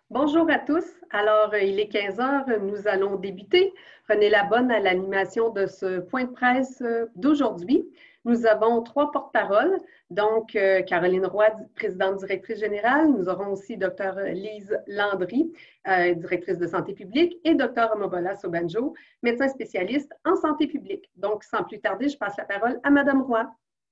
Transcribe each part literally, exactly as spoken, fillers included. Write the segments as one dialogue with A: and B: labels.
A: Bonjour à tous. Alors, euh, il est quinze heures, nous allons débuter. Prenez la bonne à l'animation de ce point de presse euh, d'aujourd'hui. Nous avons trois porte-paroles, donc euh, Caroline Roy, présidente directrice générale. Nous aurons aussi Dr Lise Landry, euh, directrice de santé publique, et Dr Mobola Sobanjo, médecin spécialiste en santé publique. Donc, sans plus tarder, je passe la parole à Madame Roy.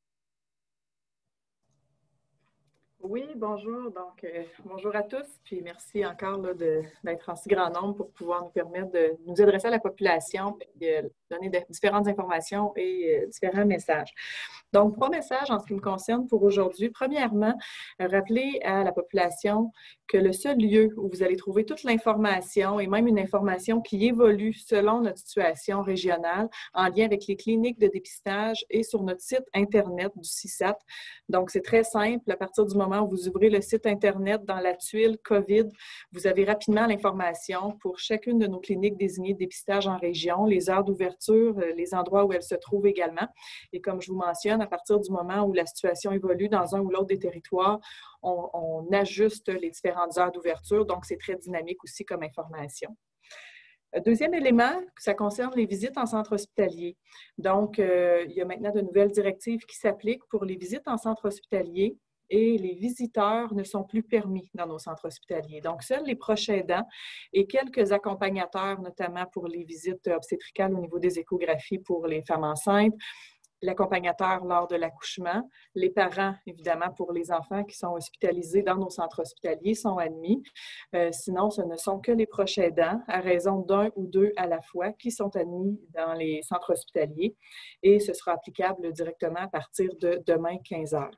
B: Oui, bonjour. Donc, euh, bonjour à tous. Puis merci encore d'être en si grand nombre pour pouvoir nous permettre de nous adresser à la population puis de donner de, différentes informations et euh, différents messages. Donc, trois messages en ce qui me concerne pour aujourd'hui. Premièrement, rappeler à la population que le seul lieu où vous allez trouver toute l'information et même une information qui évolue selon notre situation régionale en lien avec les cliniques de dépistage est sur notre site Internet du C I S A T. Donc, c'est très simple. À partir du moment où vous ouvrez le site Internet dans la tuile COVID, vous avez rapidement l'information pour chacune de nos cliniques désignées de dépistage en région, les heures d'ouverture, les endroits où elles se trouvent également. Et comme je vous mentionne, à partir du moment où la situation évolue dans un ou l'autre des territoires, on, on ajuste les différentes heures d'ouverture. Donc, c'est très dynamique aussi comme information. Deuxième élément, ça concerne les visites en centre hospitalier. Donc, euh, il y a maintenant de nouvelles directives qui s'appliquent pour les visites en centre hospitalier et les visiteurs ne sont plus permis dans nos centres hospitaliers. Donc, seuls les proches aidants et quelques accompagnateurs, notamment pour les visites obstétricales au niveau des échographies pour les femmes enceintes, l'accompagnateur lors de l'accouchement, les parents, évidemment, pour les enfants qui sont hospitalisés dans nos centres hospitaliers sont admis. Euh, sinon, ce ne sont que les proches aidants, à raison d'un ou deux à la fois, qui sont admis dans les centres hospitaliers et ce sera applicable directement à partir de demain, quinze heures.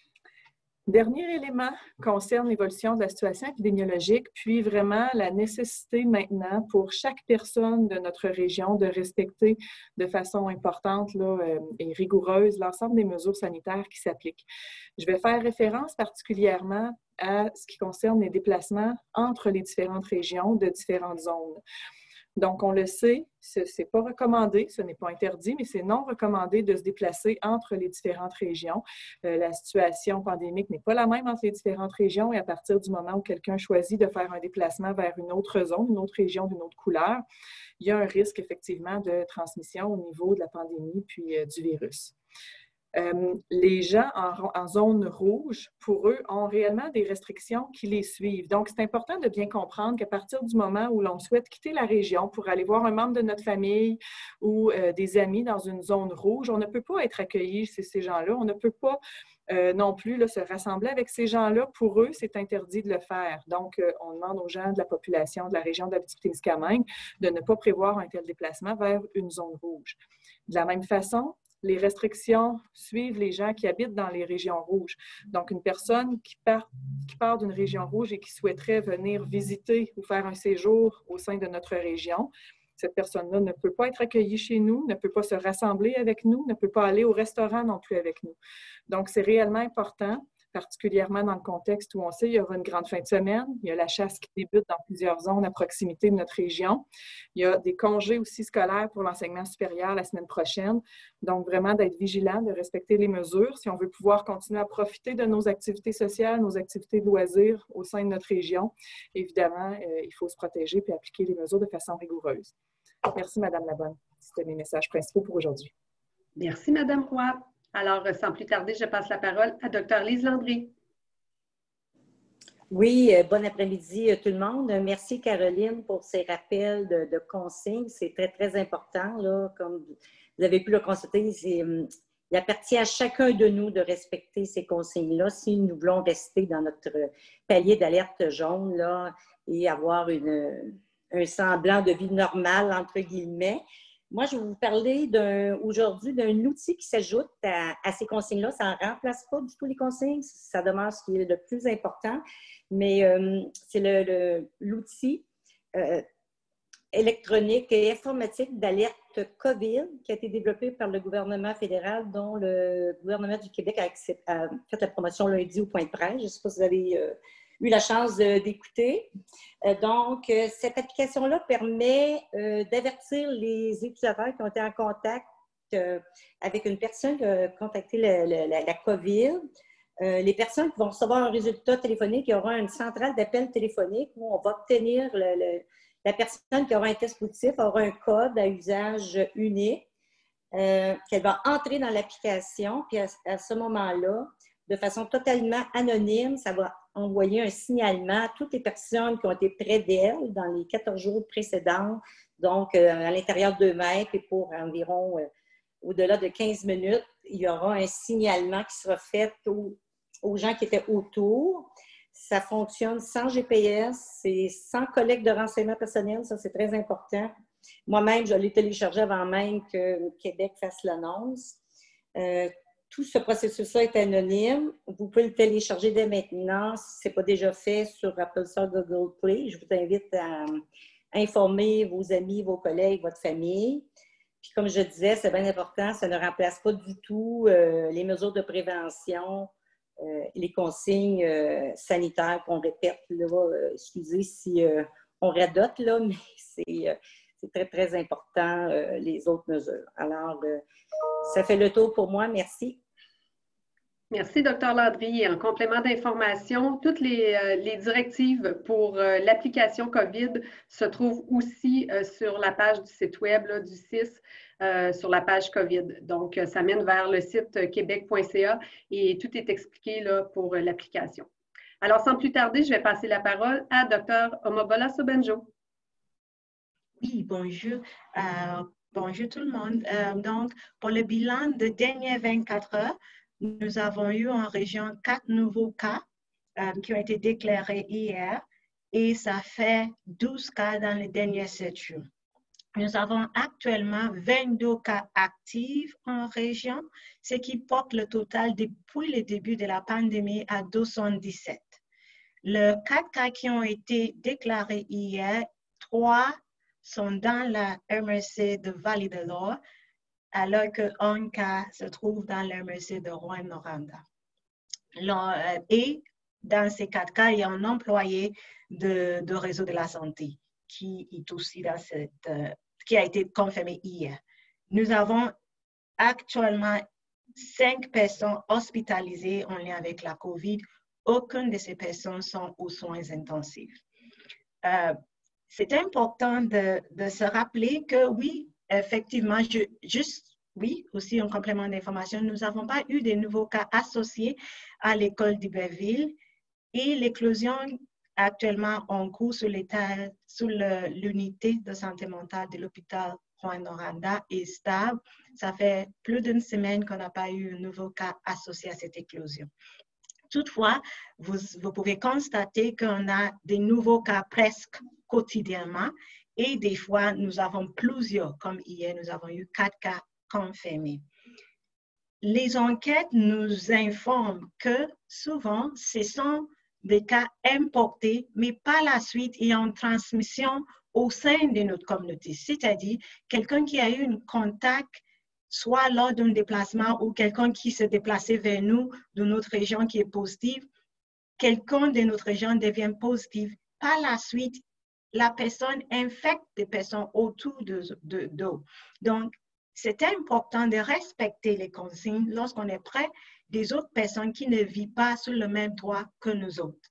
B: Dernier élément concerne l'évolution de la situation épidémiologique, puis vraiment la nécessité maintenant pour chaque personne de notre région de respecter de façon importante là, euh, et rigoureuse l'ensemble des mesures sanitaires qui s'appliquent. Je vais faire référence particulièrement à ce qui concerne les déplacements entre les différentes régions de différentes zones. Donc, on le sait, ce n'est pas recommandé, ce n'est pas interdit, mais c'est non recommandé de se déplacer entre les différentes régions. Euh, la situation pandémique n'est pas la même entre les différentes régions et à partir du moment où quelqu'un choisit de faire un déplacement vers une autre zone, une autre région d'une autre couleur, il y a un risque effectivement de transmission au niveau de la pandémie puis euh, du virus. Euh, les gens en, en zone rouge, pour eux, ont réellement des restrictions qui les suivent. Donc, c'est important de bien comprendre qu'à partir du moment où l'on souhaite quitter la région pour aller voir un membre de notre famille ou euh, des amis dans une zone rouge, on ne peut pas être accueilli chez ces gens-là. On ne peut pas euh, non plus là, se rassembler avec ces gens-là. Pour eux, c'est interdit de le faire. Donc, euh, on demande aux gens de la population de la région d'Abitibi-Témiscamingue de ne pas prévoir un tel déplacement vers une zone rouge. De la même façon, les restrictions suivent les gens qui habitent dans les régions rouges. Donc, une personne qui part, qui part d'une région rouge et qui souhaiterait venir visiter ou faire un séjour au sein de notre région, cette personne-là ne peut pas être accueillie chez nous, ne peut pas se rassembler avec nous, ne peut pas aller au restaurant non plus avec nous. Donc, c'est réellement important, particulièrement dans le contexte où on sait qu'il y aura une grande fin de semaine. Il y a la chasse qui débute dans plusieurs zones à proximité de notre région. Il y a des congés aussi scolaires pour l'enseignement supérieur la semaine prochaine. Donc, vraiment d'être vigilant, de respecter les mesures si on veut pouvoir continuer à profiter de nos activités sociales, nos activités de loisirs au sein de notre région. Évidemment, euh, il faut se protéger et appliquer les mesures de façon rigoureuse. Merci, Madame Labonne. C'était mes messages principaux pour aujourd'hui.
A: Merci, Madame Roy. Alors, sans plus tarder, je passe la parole à Dr Lise Landry.
C: Oui, euh, bon après-midi euh, tout le monde. Merci Caroline pour ces rappels de, de consignes. C'est très, très important. Là, comme vous avez pu le constater, euh, il appartient à chacun de nous de respecter ces consignes-là si nous voulons rester dans notre palier d'alerte jaune là, et avoir une, un semblant de vie normale, entre guillemets. Moi, je vais vous parler aujourd'hui d'un outil qui s'ajoute à, à ces consignes-là. Ça ne remplace pas du tout les consignes, ça demeure ce qui est le plus important, mais euh, c'est l'outil euh, électronique et informatique d'alerte COVID qui a été développé par le gouvernement fédéral, dont le gouvernement du Québec a, a fait la promotion lundi au point de presse. Je ne sais pas si vous avez euh, eu la chance d'écouter. Euh, donc, euh, cette application-là permet euh, d'avertir les utilisateurs qui ont été en contact euh, avec une personne qui a contacté la, la, la COVID Euh, les personnes qui vont recevoir un résultat téléphonique, il y aura une centrale d'appel téléphonique où on va obtenir le, le, la personne qui aura un test positif aura un code à usage unique euh, qu'elle va entrer dans l'application. Puis à, à ce moment-là, de façon totalement anonyme, ça va envoyer un signalement à toutes les personnes qui ont été près d'elle dans les quatorze jours précédents, donc euh, à l'intérieur de deux mètres et pour environ euh, au-delà de quinze minutes, il y aura un signalement qui sera fait aux, aux gens qui étaient autour. Ça fonctionne sans G P S, c'est sans collecte de renseignements personnels, ça c'est très important. Moi-même, je l'ai téléchargé avant même que Québec fasse l'annonce. Euh, tout ce processus-là est anonyme. Vous pouvez le télécharger dès maintenant si ce n'est pas déjà fait sur Apple Store, Google Play. Je vous invite à informer vos amis, vos collègues, votre famille. Puis comme je disais, c'est bien important, ça ne remplace pas du tout euh, les mesures de prévention, euh, les consignes euh, sanitaires qu'on répète. Là, euh, excusez si euh, on radote, là, mais c'est euh, très, très important, euh, les autres mesures. Alors, euh, ça fait le tour pour moi. Merci.
A: Merci, docteur Landry. En complément d'information, toutes les, euh, les directives pour euh, l'application COVID se trouvent aussi euh, sur la page du site web là, du C I S, euh, sur la page COVID. Donc, ça mène vers le site québec point c a et tout est expliqué là, pour euh, l'application. Alors, sans plus tarder, je vais passer la parole à docteur Omobola Sobenjo.
D: Oui, bonjour. Euh, bonjour tout le monde. Euh, donc, pour le bilan de dernières vingt-quatre heures, nous avons eu en région quatre nouveaux cas euh, qui ont été déclarés hier et ça fait douze cas dans les derniers sept jours. Nous avons actuellement vingt-deux cas actifs en région, ce qui porte le total depuis le début de la pandémie à deux cent dix-sept. Les quatre cas qui ont été déclarés hier, trois sont dans la M R C de Vallée-de-l'Or, alors qu'un cas se trouve dans la M R C de Rouyn-Noranda. Et dans ces quatre cas, il y a un employé de, de réseau de la santé qui est aussi dans cette, euh, qui a été confirmé hier. Nous avons actuellement cinq personnes hospitalisées en lien avec la COVID. Aucune de ces personnes sont aux soins intensifs. Euh, c'est important de, de se rappeler que oui, effectivement, je, juste, oui, aussi en complément d'information, nous n'avons pas eu de nouveaux cas associés à l'école d'Iberville et l'éclosion actuellement en cours sur l'unité de santé mentale de l'hôpital Rouyn-Noranda est stable. Ça fait plus d'une semaine qu'on n'a pas eu un nouveau cas associé à cette éclosion. Toutefois, vous, vous pouvez constater qu'on a des nouveaux cas presque quotidiennement et des fois, nous avons plusieurs, comme hier, nous avons eu quatre cas confirmés. Les enquêtes nous informent que souvent, ce sont des cas importés, mais par la suite, il y a une transmission au sein de notre communauté, c'est-à-dire quelqu'un qui a eu un contact soit lors d'un déplacement ou quelqu'un qui s'est déplacé vers nous de notre région qui est positive, quelqu'un de notre région devient positif. Par la suite, la personne infecte des personnes autour de, de, d'eux. Donc, c'est important de respecter les consignes lorsqu'on est près des autres personnes qui ne vivent pas sur le même toit que nous autres.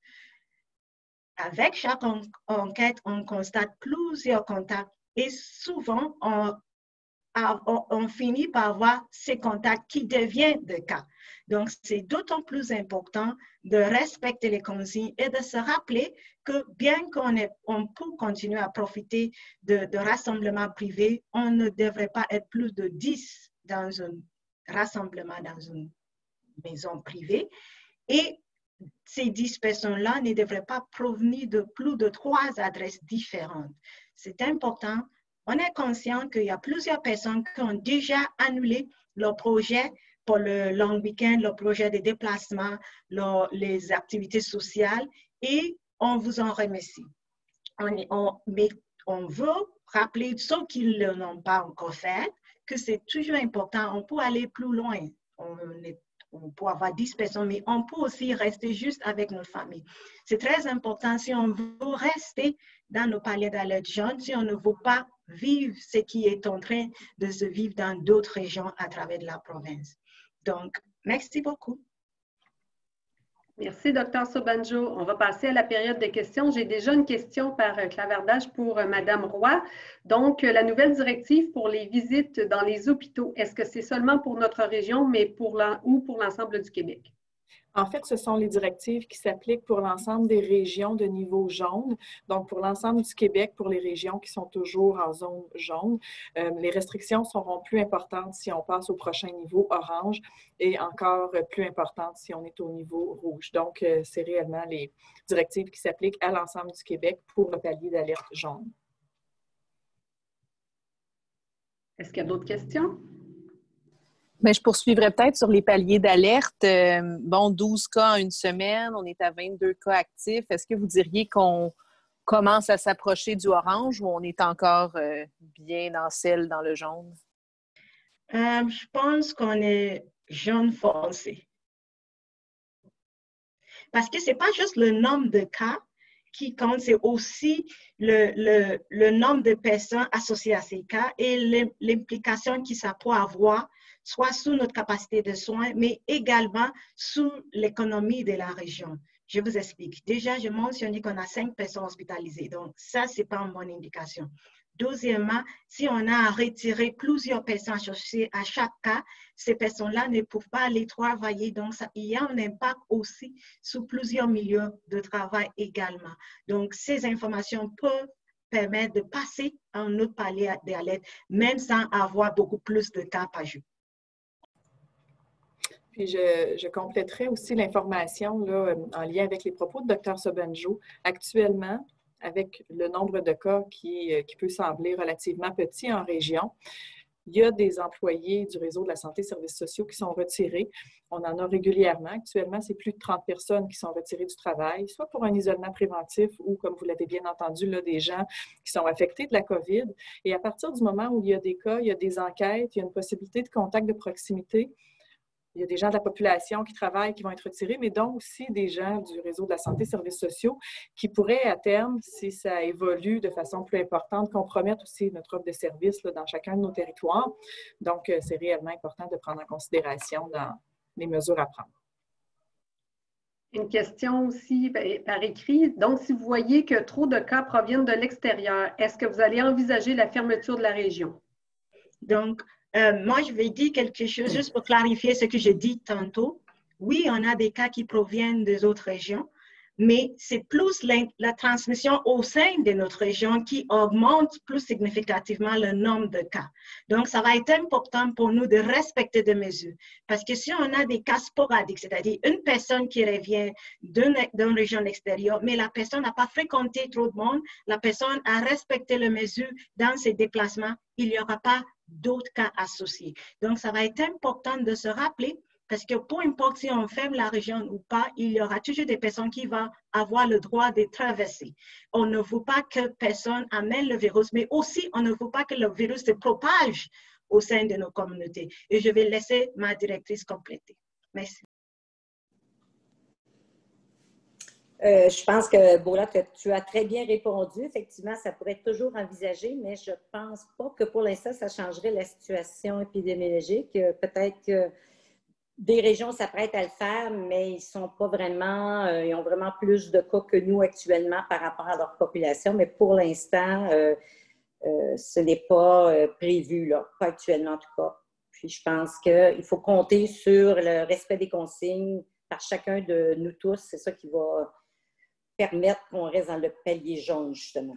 D: Avec chaque en enquête, on constate plusieurs contacts et souvent, on On, on finit par avoir ces contacts qui deviennent des cas. Donc, c'est d'autant plus important de respecter les consignes et de se rappeler que bien qu'on on peut continuer à profiter de, de rassemblements privés, on ne devrait pas être plus de dix dans un rassemblement dans une maison privée. Et ces dix personnes-là ne devraient pas provenir de plus de trois adresses différentes. C'est important. On est conscient qu'il y a plusieurs personnes qui ont déjà annulé leur projet pour le long week-end, leur projet de déplacement, leur, les activités sociales, et on vous en remercie. On, on, mais on veut rappeler ceux qui ne l'ont pas encore fait que c'est toujours important. On peut aller plus loin. On, est, on peut avoir dix personnes, mais on peut aussi rester juste avec notre famille. C'est très important si on veut rester dans nos paliers d'alerte jaune, si on ne veut pas vivre ce qui est en train de se vivre dans d'autres régions à travers la province. Donc, merci beaucoup.
A: Merci, docteur Sobanjo. On va passer à la période de questions. J'ai déjà une question par clavardage pour Madame Roy. Donc, la nouvelle directive pour les visites dans les hôpitaux, est-ce que c'est seulement pour notre région, mais pour la, ou pour l'ensemble du Québec?
B: En fait, ce sont les directives qui s'appliquent pour l'ensemble des régions de niveau jaune, donc pour l'ensemble du Québec, pour les régions qui sont toujours en zone jaune. Euh, les restrictions seront plus importantes si on passe au prochain niveau orange et encore plus importantes si on est au niveau rouge. Donc, euh, c'est réellement les directives qui s'appliquent à l'ensemble du Québec pour le palier d'alerte jaune.
A: Est-ce qu'il y a d'autres questions?
E: Bien, je poursuivrai peut-être sur les paliers d'alerte. Euh, bon, douze cas en une semaine, on est à vingt-deux cas actifs. Est-ce que vous diriez qu'on commence à s'approcher du orange ou on est encore euh, bien dans celle dans le jaune?
D: Euh, je pense qu'on est jaune foncé. Parce que ce n'est pas juste le nombre de cas qui compte, c'est aussi le, le, le nombre de personnes associées à ces cas et l'implication que ça peut avoir soit sous notre capacité de soins, mais également sous l'économie de la région. Je vous explique. Déjà, je mentionnais qu'on a cinq personnes hospitalisées. Donc, ça, ce n'est pas une bonne indication. Deuxièmement, si on a à retirer plusieurs personnes associées à chaque cas, ces personnes-là ne peuvent pas aller travailler. Donc, ça, il y a un impact aussi sur plusieurs milieux de travail également. Donc, ces informations peuvent permettre de passer à un autre palier d'alerte, même sans avoir beaucoup plus de cas par jour.
B: Puis je, je compléterai aussi l'information là, en lien avec les propos de docteur Sobanjo. Actuellement, avec le nombre de cas qui, qui peut sembler relativement petit en région, il y a des employés du réseau de la santé et services sociaux qui sont retirés. On en a régulièrement. Actuellement, c'est plus de trente personnes qui sont retirées du travail, soit pour un isolement préventif ou, comme vous l'avez bien entendu, là, des gens qui sont affectés de la COVID. Et à partir du moment où il y a des cas, il y a des enquêtes, il y a une possibilité de contact de proximité, il y a des gens de la population qui travaillent, qui vont être retirés, mais donc aussi des gens du réseau de la santé et services sociaux qui pourraient, à terme, si ça évolue de façon plus importante, compromettre aussi notre offre de services là, dans chacun de nos territoires. Donc, c'est réellement important de prendre en considération dans les mesures à prendre.
A: Une question aussi par écrit. Donc, si vous voyez que trop de cas proviennent de l'extérieur, est-ce que vous allez envisager la fermeture de la région?
D: Donc, Euh, moi, je vais dire quelque chose juste pour clarifier ce que j'ai dit tantôt. Oui, on a des cas qui proviennent des autres régions, mais c'est plus la, la transmission au sein de notre région qui augmente plus significativement le nombre de cas. Donc, ça va être important pour nous de respecter des mesures. Parce que si on a des cas sporadiques, c'est-à-dire une personne qui revient d'une d'une région extérieure, mais la personne n'a pas fréquenté trop de monde, la personne a respecté les mesures dans ses déplacements, il n'y aura pas d'autres cas associés. Donc, ça va être important de se rappeler parce que peu importe si on ferme la région ou pas, il y aura toujours des personnes qui vont avoir le droit de traverser. On ne veut pas que personne amène le virus, mais aussi on ne veut pas que le virus se propage au sein de nos communautés. Et je vais laisser ma directrice compléter. Merci.
C: Euh, je pense que, Bola, tu as très bien répondu. Effectivement, ça pourrait être toujours envisagé, mais je ne pense pas que pour l'instant, ça changerait la situation épidémiologique. Peut-être que des régions s'apprêtent à le faire, mais ils sont pas vraiment, euh, ils ont vraiment plus de cas que nous actuellement par rapport à leur population. Mais pour l'instant, euh, euh, ce n'est pas euh, prévu, là, pas actuellement en tout cas. Puis je pense qu'il faut compter sur le respect des consignes par chacun de nous tous. C'est ça qui va permettre qu'on reste dans le palier jaune, justement.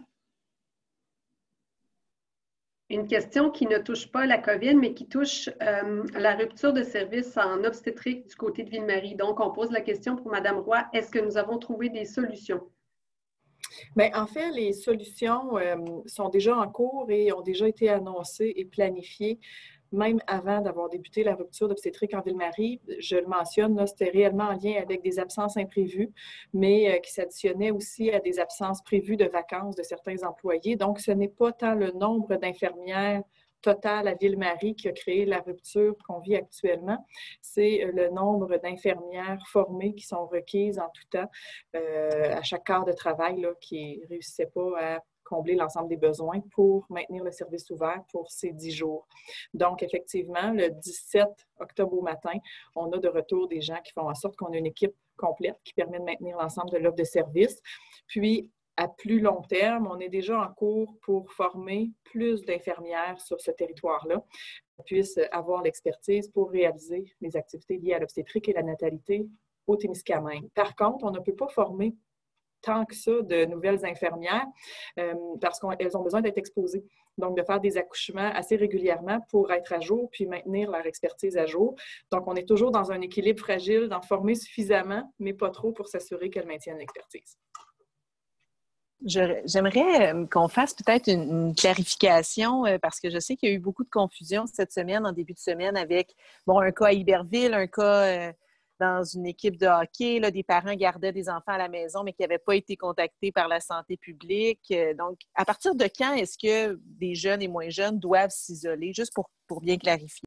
A: Une question qui ne touche pas la COVID, mais qui touche euh, la rupture de service en obstétrique du côté de Ville-Marie. Donc, on pose la question pour Mme Roy, est-ce que nous avons trouvé des solutions?
B: Bien, en fait, les solutions euh, sont déjà en cours et ont déjà été annoncées et planifiées. Même avant d'avoir débuté la rupture d'obstétrique en Ville-Marie, je le mentionne, c'était réellement en lien avec des absences imprévues, mais euh, qui s'additionnaient aussi à des absences prévues de vacances de certains employés. Donc, ce n'est pas tant le nombre d'infirmières totales à Ville-Marie qui a créé la rupture qu'on vit actuellement, c'est le nombre d'infirmières formées qui sont requises en tout temps euh, à chaque quart de travail là, qui ne réussissaient pas à combler l'ensemble des besoins pour maintenir le service ouvert pour ces dix jours. Donc, effectivement, le dix-sept octobre au matin, on a de retour des gens qui font en sorte qu'on a une équipe complète qui permet de maintenir l'ensemble de l'offre de service. Puis, à plus long terme, on est déjà en cours pour former plus d'infirmières sur ce territoire-là, qui puissent avoir l'expertise pour réaliser les activités liées à l'obstétrique et la natalité au Témiscamingue. Par contre, on ne peut pas former tant que ça de nouvelles infirmières euh, parce qu'elles ont besoin d'être exposées. Donc, de faire des accouchements assez régulièrement pour être à jour puis maintenir leur expertise à jour. Donc, on est toujours dans un équilibre fragile d'en former suffisamment, mais pas trop pour s'assurer qu'elles maintiennent l'expertise.
E: Je, j'aimerais qu'on fasse peut-être une, une clarification euh, parce que je sais qu'il y a eu beaucoup de confusion cette semaine, en début de semaine, avec bon, un cas à Iberville, un cas euh, dans une équipe de hockey, là, des parents gardaient des enfants à la maison mais qui n'avaient pas été contactés par la santé publique. Euh, donc, à partir de quand est-ce que des jeunes et moins jeunes doivent s'isoler, juste pour, pour bien clarifier?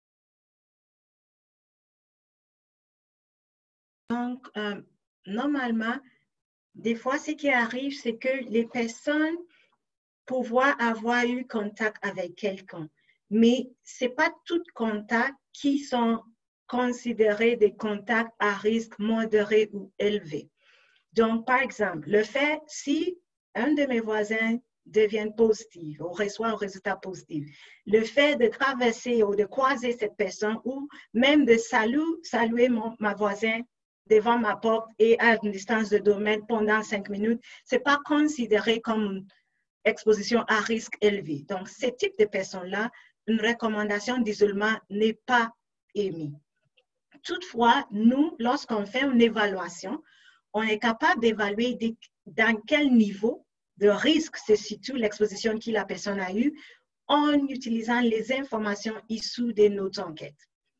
D: Donc, euh, normalement, des fois, ce qui arrive, c'est que les personnes pouvoir avoir eu contact avec quelqu'un, mais ce n'est pas tous contacts qui sont considérés des contacts à risque modéré ou élevé. Donc, par exemple, le fait, si un de mes voisins devient positif ou reçoit un résultat positif, le fait de traverser ou de croiser cette personne ou même de saluer, saluer mon, ma voisine devant ma porte et à une distance de deux mètres pendant cinq minutes, ce n'est pas considéré comme une exposition à risque élevé. Donc, ce type de personnes-là, une recommandation d'isolement n'est pas émise. Toutefois, nous, lorsqu'on fait une évaluation, on est capable d'évaluer dans quel niveau de risque se situe l'exposition que la personne a eue en utilisant les informations issues de nos enquêtes.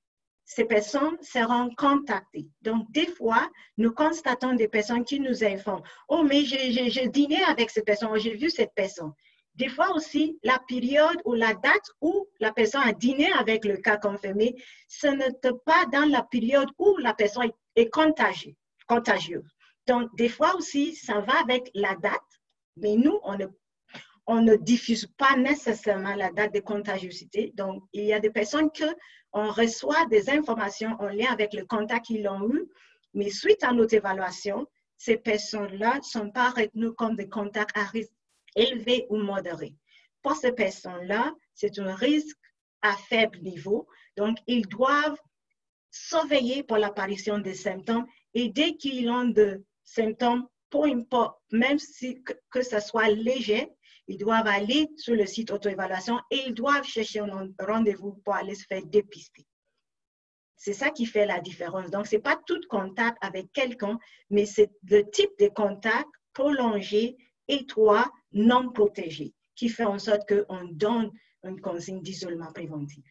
D: Ces personnes seront contactées. Donc, des fois, nous constatons des personnes qui nous informent. « Oh, mais j'ai dîné avec cette personne, j'ai vu cette personne. » Des fois aussi, la période ou la date où la personne a dîné avec le cas confirmé, ce n'est pas dans la période où la personne est contagieuse. contagieuse. Donc, des fois aussi, ça va avec la date, mais nous, on ne, on ne diffuse pas nécessairement la date de contagiosité. Donc, il y a des personnes qu'on reçoit des informations en lien avec le contact qu'ils ont eu, mais suite à notre évaluation, ces personnes-là ne sont pas retenues comme des contacts à risque élevé ou modéré. Pour ces personnes-là, c'est un risque à faible niveau. Donc, ils doivent surveiller pour l'apparition des symptômes et dès qu'ils ont des symptômes, peu importe, même si que, que ce soit léger, ils doivent aller sur le site auto-évaluation et ils doivent chercher un rendez-vous pour aller se faire dépister. C'est ça qui fait la différence. Donc, ce n'est pas tout contact avec quelqu'un, mais c'est le type de contact prolongé, étroit, non protégé, qui fait en sorte qu'on donne une consigne d'isolement préventif.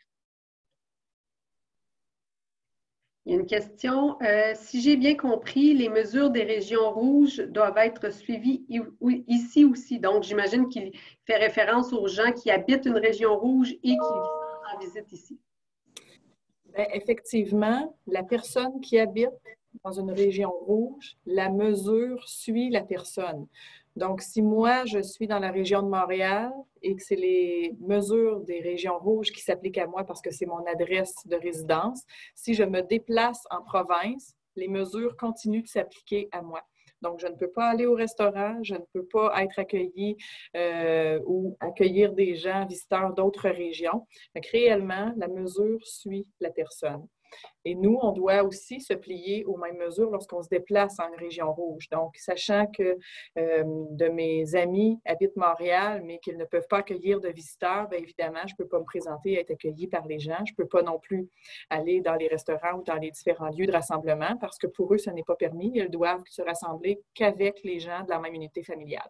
A: Il y a une question. Euh, si j'ai bien compris, les mesures des régions rouges doivent être suivies ici aussi. Donc, j'imagine qu'il fait référence aux gens qui habitent une région rouge et qui viennent en visite ici.
B: Bien, effectivement, la personne qui habite dans une région rouge, la mesure suit la personne. Donc, si moi, je suis dans la région de Montréal et que c'est les mesures des régions rouges qui s'appliquent à moi parce que c'est mon adresse de résidence, si je me déplace en province, les mesures continuent de s'appliquer à moi. Donc, je ne peux pas aller au restaurant, je ne peux pas être accueillie euh, ou accueillir des gens visiteurs d'autres régions. Donc, réellement, la mesure suit la personne. Et nous, on doit aussi se plier aux mêmes mesures lorsqu'on se déplace en région rouge. Donc, sachant que euh, de mes amis habitent Montréal, mais qu'ils ne peuvent pas accueillir de visiteurs, bien évidemment, je ne peux pas me présenter et être accueillie par les gens. Je ne peux pas non plus aller dans les restaurants ou dans les différents lieux de rassemblement parce que pour eux, ce n'est pas permis. Ils doivent se rassembler qu'avec les gens de la même unité familiale.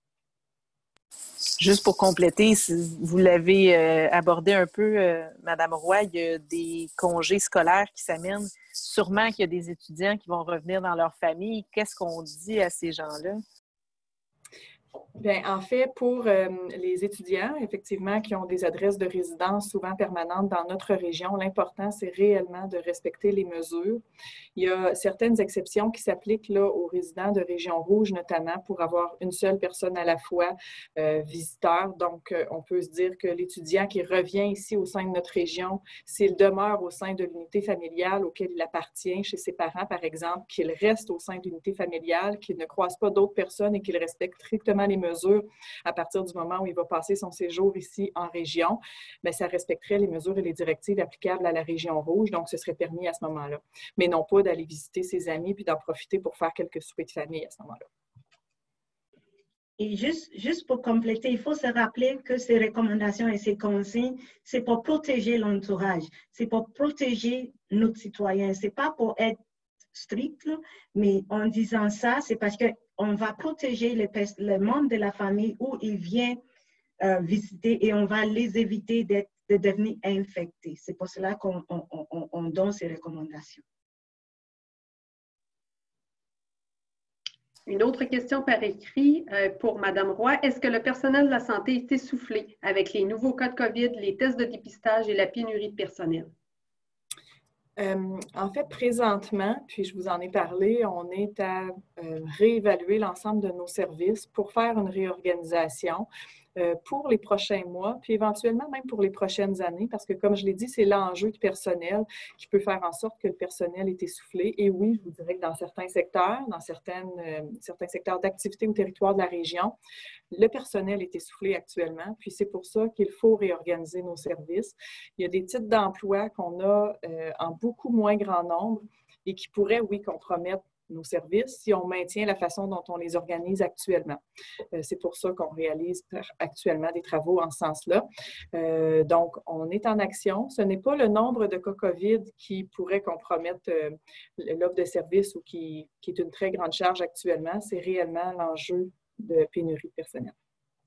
E: Juste pour compléter, vous l'avez euh, abordé un peu, euh, Madame Roy, il y a des congés scolaires qui s'amènent. Sûrement qu'il y a des étudiants qui vont revenir dans leur famille. Qu'est-ce qu'on dit à ces gens-là?
B: Bien, en fait, pour euh, les étudiants, effectivement, qui ont des adresses de résidence souvent permanentes dans notre région, l'important, c'est réellement de respecter les mesures. Il y a certaines exceptions qui s'appliquent là aux résidents de région rouge, notamment pour avoir une seule personne à la fois euh, visiteur. Donc, euh, on peut se dire que l'étudiant qui revient ici au sein de notre région, s'il demeure au sein de l'unité familiale auquel il appartient, chez ses parents, par exemple, qu'il reste au sein de l'unité familiale, qu'il ne croise pas d'autres personnes et qu'il respecte strictement les mesures à partir du moment où il va passer son séjour ici en région, bien, ça respecterait les mesures et les directives applicables à la région rouge, donc ce serait permis à ce moment-là. Mais non pas d'aller visiter ses amis puis d'en profiter pour faire quelques soupers de famille à ce moment-là.
D: Et juste, juste pour compléter, il faut se rappeler que ces recommandations et ces consignes, c'est pour protéger l'entourage, c'est pour protéger nos citoyens, c'est pas pour être strict, mais en disant ça, c'est parce qu'on va protéger les, les membres de la famille où ils viennent euh, visiter et on va les éviter d'être, de devenir infectés. C'est pour cela qu'on on, on, on donne ces recommandations.
A: Une autre question par écrit euh, pour Mme Roy. Est-ce que le personnel de la santé est essoufflé avec les nouveaux cas de COVID, les tests de dépistage et la pénurie de personnel?
B: Euh, en fait, présentement, puis je vous en ai parlé, on est à euh, réévaluer l'ensemble de nos services pour faire une réorganisation euh, pour les prochains mois, puis éventuellement même pour les prochaines années, parce que comme je l'ai dit, c'est l'enjeu du personnel qui peut faire en sorte que le personnel est essoufflé. Et oui, je vous dirais que dans certains secteurs, dans certaines, euh, certains secteurs d'activité ou territoire de la région, le personnel est essoufflé actuellement, puis c'est pour ça qu'il faut réorganiser nos services. Il y a des titres d'emploi qu'on a euh, en beaucoup moins grand nombre et qui pourraient, oui, compromettre nos services si on maintient la façon dont on les organise actuellement. Euh, c'est pour ça qu'on réalise actuellement des travaux en ce sens-là. Euh, donc, on est en action. Ce n'est pas le nombre de cas COVID qui pourrait compromettre euh, l'offre de services ou qui, qui est une très grande charge actuellement. C'est réellement l'enjeu de pénurie de personnel.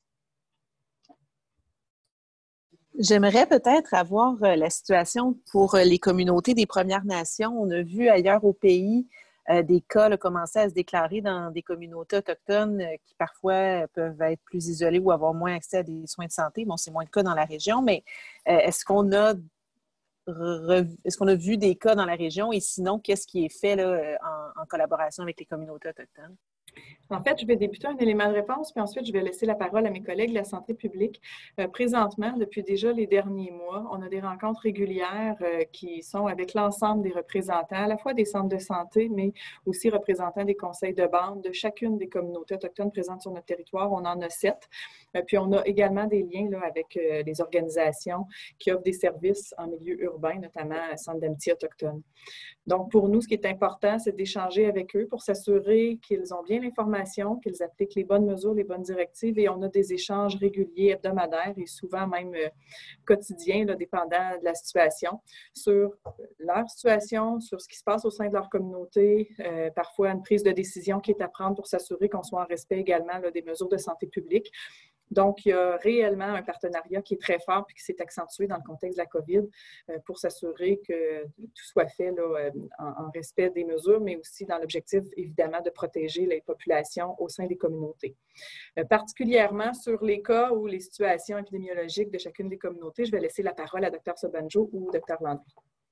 E: J'aimerais peut-être avoir la situation pour les communautés des Premières Nations. On a vu ailleurs au pays euh, des cas là, commencer à se déclarer dans des communautés autochtones euh, qui parfois peuvent être plus isolées ou avoir moins accès à des soins de santé. Bon, c'est moins le cas dans la région, mais euh, est-ce qu'on a est-ce qu'on a vu des cas dans la région et sinon, qu'est-ce qui est fait là, en, en collaboration avec les communautés autochtones?
B: En fait, je vais débuter un élément de réponse, puis ensuite, je vais laisser la parole à mes collègues de la santé publique. Euh, présentement, depuis déjà les derniers mois, on a des rencontres régulières euh, qui sont avec l'ensemble des représentants, à la fois des centres de santé, mais aussi représentants des conseils de bande de chacune des communautés autochtones présentes sur notre territoire. On en a sept. Euh, puis, on a également des liens là, avec euh, les organisations qui offrent des services en milieu urbain, notamment le Centre d'amitié autochtone. Donc, pour nous, ce qui est important, c'est d'échanger avec eux pour s'assurer qu'ils ont bien l'information, qu'ils appliquent les bonnes mesures, les bonnes directives, et on a des échanges réguliers, hebdomadaires et souvent même euh, quotidiens, là, dépendant de la situation, sur leur situation, sur ce qui se passe au sein de leur communauté, euh, parfois une prise de décision qui est à prendre pour s'assurer qu'on soit en respect également là, des mesures de santé publique. Donc, il y a réellement un partenariat qui est très fort et qui s'est accentué dans le contexte de la COVID euh, pour s'assurer que tout soit fait là, euh, en, en respect des mesures, mais aussi dans l'objectif, évidemment, de protéger les populations au sein des communautés. Euh, particulièrement sur les cas ou les situations épidémiologiques de chacune des communautés, je vais laisser la parole à Dr Sobanjo ou Dr Landry.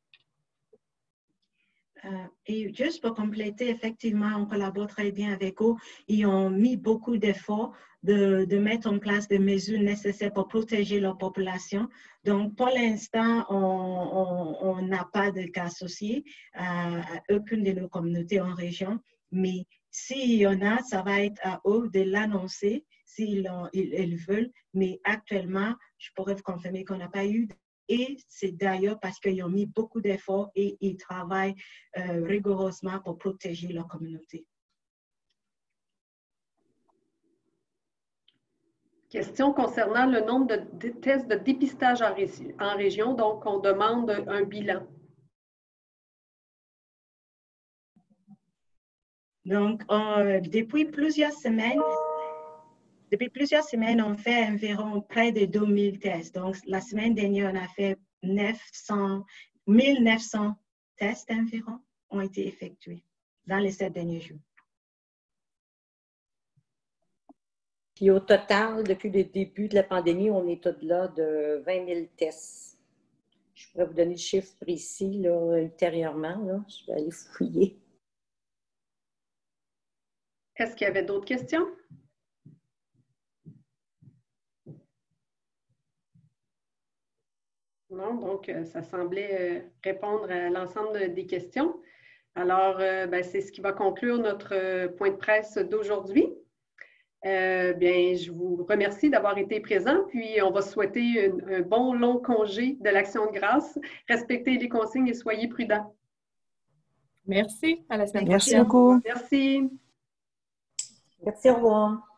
D: Euh, et juste pour compléter, effectivement, on collabore très bien avec eux. Ils ont mis beaucoup d'efforts de, de mettre en place des mesures nécessaires pour protéger leur population. Donc, pour l'instant, on n'a pas de cas associés à, à aucune de nos communautés en région. Mais s'il y en a, ça va être à eux de l'annoncer s'ils ils, ils veulent. Mais actuellement, je pourrais vous confirmer qu'on n'a pas eu et c'est d'ailleurs parce qu'ils ont mis beaucoup d'efforts et ils travaillent euh, rigoureusement pour protéger leur communauté.
A: Question concernant le nombre de tests de dépistage en, ré en région. Donc, on demande un bilan.
D: Donc, on, depuis plusieurs semaines, Depuis plusieurs semaines, on fait environ près de deux mille tests. Donc, la semaine dernière, on a fait neuf cents, mille neuf cents tests environ ont été effectués dans les sept derniers jours.
C: Puis au total, depuis le début de la pandémie, on est au-delà de vingt mille tests. Je pourrais vous donner le chiffre précis là, ultérieurement. Là. Je vais aller fouiller.
A: Est-ce qu'il y avait d'autres questions? Non, donc ça semblait répondre à l'ensemble des questions. Alors, ben, c'est ce qui va conclure notre point de presse d'aujourd'hui. Euh, bien, je vous remercie d'avoir été présent, puis on va souhaiter un, un bon long congé de l'Action de grâce. Respectez les consignes et soyez prudents.
B: Merci. À la semaine
E: Merci
B: prochaine.
E: beaucoup.
A: Merci.
C: Merci, au revoir.